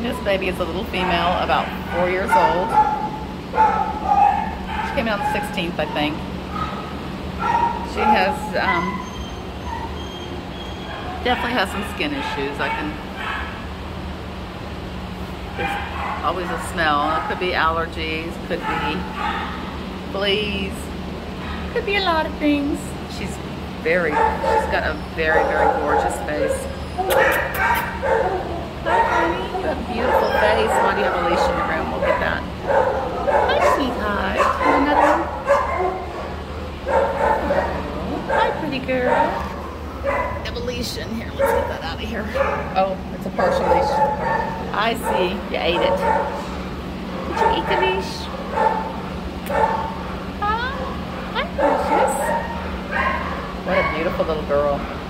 This baby is a little female, about 4 years old. She came out on the 16th, I think. She has, definitely has some skin issues. There's always a smell. It could be allergies, could be fleas, could be a lot of things. She's got a very, very gorgeous face. Hi, honey. You have a beautiful face. Why do you have a leash in your room? We'll get that. Hi, sweetheart. Another one? Hi, pretty girl. I have a leash in here. Let's get that out of here. Oh, it's a partial leash. I see. You ate it. Did you eat the leash? Hi, precious. What a beautiful little girl.